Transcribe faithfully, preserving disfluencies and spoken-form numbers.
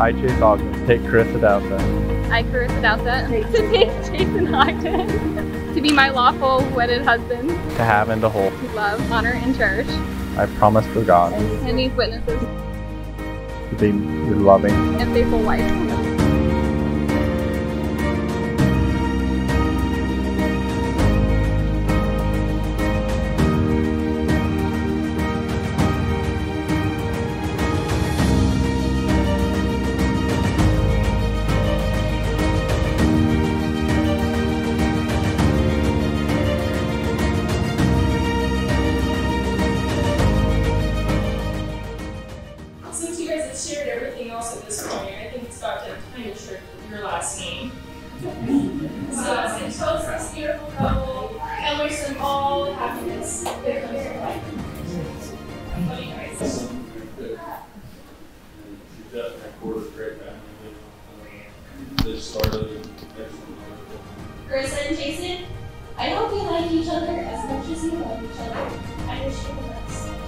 I, Chase Ogden, take Carissa Dowsett. I, Carissa Dowsett, to take Jason Ogden, to be my lawful wedded husband, To have and to hold. to love, honor, and cherish, I promise for God. and these witnesses, To be your loving. and faithful wife. Since you guys have shared everything else at this point, I think it's about to kind of share your last name. So, since toast this beautiful couple, and wish them all the happiness that comes from life. Love you guys. She's definitely a quarter great family. They started excellent. Carissa and Jason, I hope you like each other as much as you love each other. I wish you the best.